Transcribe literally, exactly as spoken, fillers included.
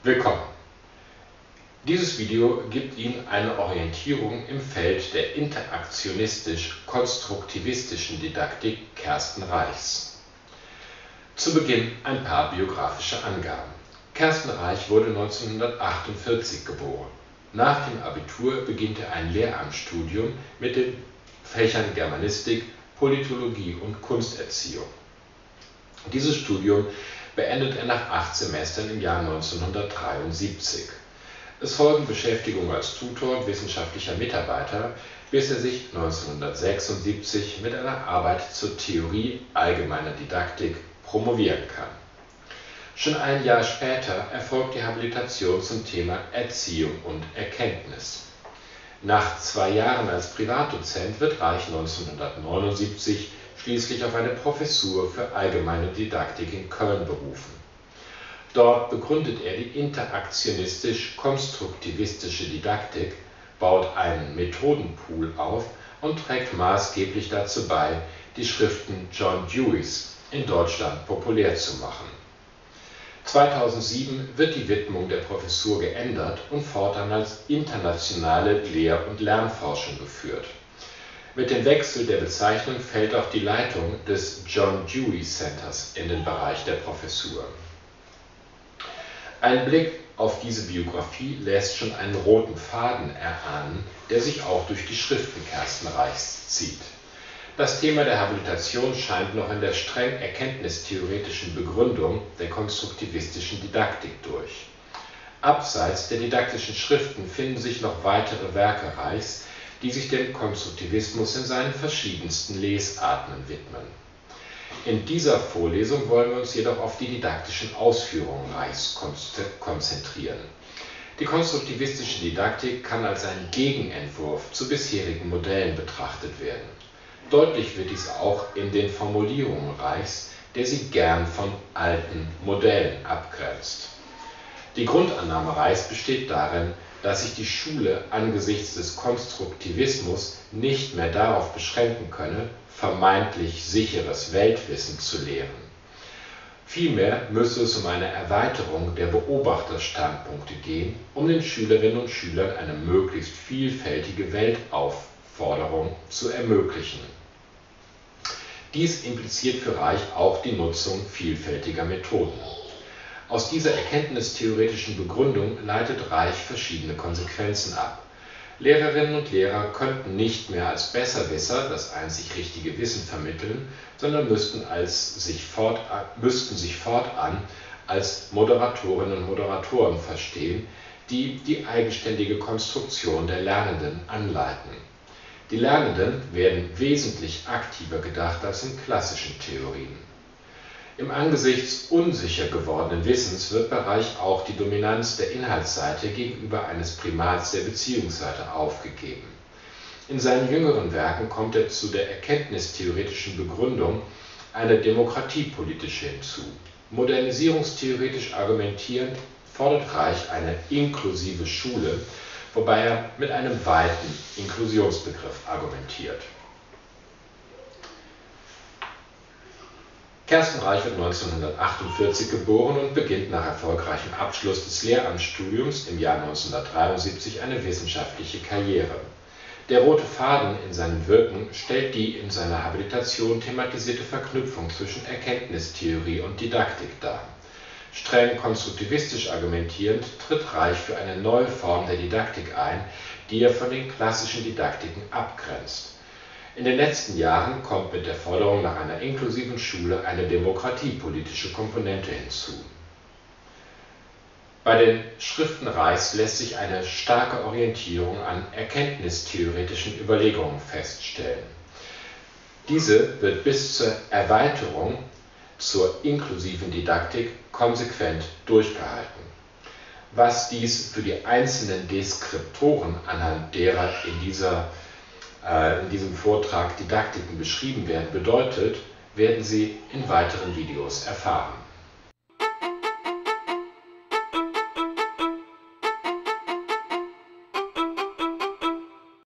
Willkommen! Dieses Video gibt Ihnen eine Orientierung im Feld der interaktionistisch-konstruktivistischen Didaktik Kersten Reichs. Zu Beginn ein paar biografische Angaben. Kersten Reich wurde neunzehnhundertachtundvierzig geboren. Nach dem Abitur beginnt er ein Lehramtsstudium mit den Fächern Germanistik, Politologie und Kunsterziehung. Dieses Studium beendet er nach acht Semestern im Jahr neunzehnhundertdreiundsiebzig. Es folgen Beschäftigungen als Tutor und wissenschaftlicher Mitarbeiter, bis er sich neunzehnhundertsechsundsiebzig mit einer Arbeit zur Theorie allgemeiner Didaktik promovieren kann. Schon ein Jahr später erfolgt die Habilitation zum Thema Erziehung und Erkenntnis. Nach zwei Jahren als Privatdozent wird Reich neunzehnhundertneunundsiebzig schließlich auf eine Professur für allgemeine Didaktik in Köln berufen. Dort begründet er die interaktionistisch-konstruktivistische Didaktik, baut einen Methodenpool auf und trägt maßgeblich dazu bei, die Schriften John Deweys in Deutschland populär zu machen. zweitausendsieben wird die Widmung der Professur geändert und fortan als internationale Lehr- und Lernforschung geführt. Mit dem Wechsel der Bezeichnung fällt auch die Leitung des John Dewey Centers in den Bereich der Professur. Ein Blick auf diese Biografie lässt schon einen roten Faden erahnen, der sich auch durch die Schriften Kersten Reichs zieht. Das Thema der Habilitation scheint noch in der streng erkenntnistheoretischen Begründung der konstruktivistischen Didaktik durch. Abseits der didaktischen Schriften finden sich noch weitere Werke Reichs, die sich dem Konstruktivismus in seinen verschiedensten Lesarten widmen. In dieser Vorlesung wollen wir uns jedoch auf die didaktischen Ausführungen Reichs konzentrieren. Die konstruktivistische Didaktik kann als ein Gegenentwurf zu bisherigen Modellen betrachtet werden. Deutlich wird dies auch in den Formulierungen Reichs, der sie gern von alten Modellen abgrenzt. Die Grundannahme Reichs besteht darin, dass sich die Schule angesichts des Konstruktivismus nicht mehr darauf beschränken könne, vermeintlich sicheres Weltwissen zu lehren. Vielmehr müsse es um eine Erweiterung der Beobachterstandpunkte gehen, um den Schülerinnen und Schülern eine möglichst vielfältige Weltaufforderung zu ermöglichen. Dies impliziert für Reich auch die Nutzung vielfältiger Methoden. Aus dieser erkenntnistheoretischen Begründung leitet Reich verschiedene Konsequenzen ab. Lehrerinnen und Lehrer könnten nicht mehr als Besserwisser das einzig richtige Wissen vermitteln, sondern müssten, als sich fortan, müssten sich fortan als Moderatorinnen und Moderatoren verstehen, die die eigenständige Konstruktion der Lernenden anleiten. Die Lernenden werden wesentlich aktiver gedacht als in klassischen Theorien. Im angesichts unsicher gewordenen Wissens wird bei Reich auch die Dominanz der Inhaltsseite gegenüber eines Primats der Beziehungsseite aufgegeben. In seinen jüngeren Werken kommt er zu der erkenntnistheoretischen Begründung eine demokratiepolitische hinzu. Modernisierungstheoretisch argumentierend fordert Reich eine inklusive Schule, wobei er mit einem weiten Inklusionsbegriff argumentiert. Kersten Reich wird neunzehnhundertachtundvierzig geboren und beginnt nach erfolgreichem Abschluss des Lehramtsstudiums im Jahr neunzehnhundertdreiundsiebzig eine wissenschaftliche Karriere. Der rote Faden in seinem Wirken stellt die in seiner Habilitation thematisierte Verknüpfung zwischen Erkenntnistheorie und Didaktik dar. Streng konstruktivistisch argumentierend tritt Reich für eine neue Form der Didaktik ein, die er von den klassischen Didaktiken abgrenzt. In den letzten Jahren kommt mit der Forderung nach einer inklusiven Schule eine demokratiepolitische Komponente hinzu. Bei den Schriften Reichs lässt sich eine starke Orientierung an erkenntnistheoretischen Überlegungen feststellen. Diese wird bis zur Erweiterung zur inklusiven Didaktik konsequent durchgehalten. Was dies für die einzelnen Deskriptoren, anhand derer in dieser in diesem Vortrag Didaktiken beschrieben werden, bedeutet, werden Sie in weiteren Videos erfahren.